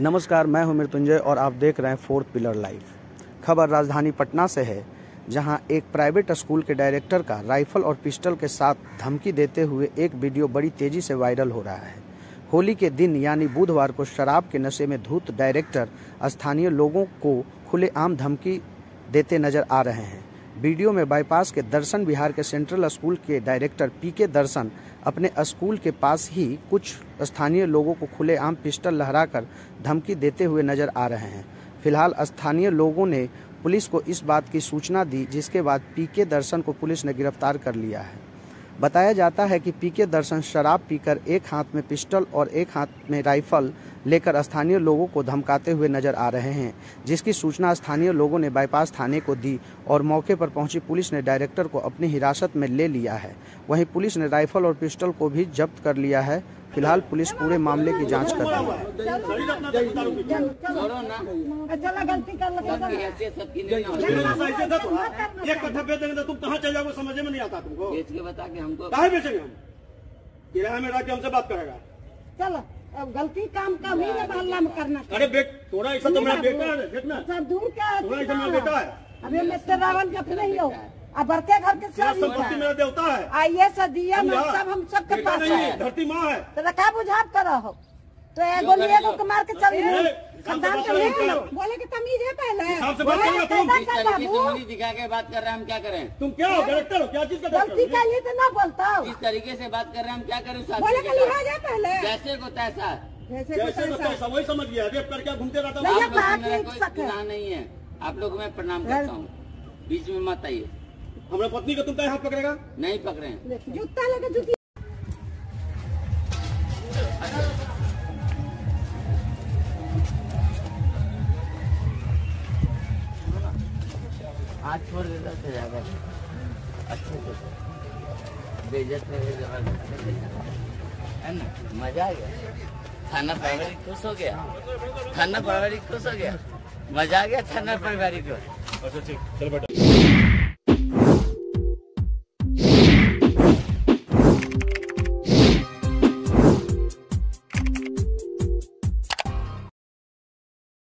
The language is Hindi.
नमस्कार, मैं हूं मृत्युंजय और आप देख रहे हैं फोर्थ पिलर लाइव। खबर राजधानी पटना से है, जहां एक प्राइवेट स्कूल के डायरेक्टर का राइफल और पिस्टल के साथ धमकी देते हुए एक वीडियो बड़ी तेजी से वायरल हो रहा है। होली के दिन यानी बुधवार को शराब के नशे में धुत डायरेक्टर स्थानीय लोगों को खुलेआम धमकी देते नजर आ रहे हैं। वीडियो में बाईपास के दर्शन विहार के सेंट्रल स्कूल के डायरेक्टर पीके दर्शन अपने स्कूल के पास ही कुछ स्थानीय लोगों को खुलेआम पिस्टल लहराकर धमकी देते हुए नजर आ रहे हैं। फिलहाल स्थानीय लोगों ने पुलिस को इस बात की सूचना दी, जिसके बाद पीके दर्शन को पुलिस ने गिरफ्तार कर लिया है। बताया जाता है कि पीके दर्शन शराब पीकर एक हाथ में पिस्टल और एक हाथ में राइफल लेकर स्थानीय लोगों को धमकाते हुए नजर आ रहे हैं, जिसकी सूचना स्थानीय लोगों ने बाईपास थाने को दी और मौके पर पहुंची पुलिस ने डायरेक्टर को अपनी हिरासत में ले लिया है। वहीं पुलिस ने राइफल और पिस्टल को भी जब्त कर लिया है। फिलहाल पुलिस पूरे मामले की जांच कर रही है। तुम कहाँ चल जाओगे, समझ में नहीं आता तुमको। बता के हमको काहे बेचेंगे हम, किराया में रह के हमसे बात करेगा। चलो अब गलती काम का भी हल्ला में करना। अरे थोड़ा ऐसा तो मेरा बेटा है, देखना दूर क्या थोड़ा ऐसा मेरा बेटा है। अभी मिस्टर रावण का नहीं हो, अब बड़के घर के सब संपत्ति मेरा देवता है। आइए सदिया सब हम सबके पास है। धरती माँ है तो रखा बुझाव करो हो तो एगो लिए को मार के चल बोले कि तमीज है पहले दिखा के बात कर रहे हैं, हम क्या करें। तुम क्या हो, डायरेक्टर हो, क्या चीज का गलती का लिए तो ना बोलता हो। इस तरीके से बात कर रहे हैं, हम क्या करें। बोले कि लिहाज है पहले जैसे को तैसा, जैसे वही समझ गया। रेप करके घूमते रहता हूँ। कोई गुनाह नहीं है। आप लोग मैं प्रणाम करता हूँ, बीच में मत आइए। हमारे पत्नी का तुम क्या हाथ पकड़ेगा? नहीं पकड़े हैं। जूता लेके जूती आज छोड़ देता था ज्यादा अच्छे से बेइज्जत में है ना। मजा आ गया, थाना प्रभारी खुश हो गया, थाना प्रभारी खुश हो गया, मजा आ गया थाना प्रभारी को। अच्छा ठीक, चल बेटा।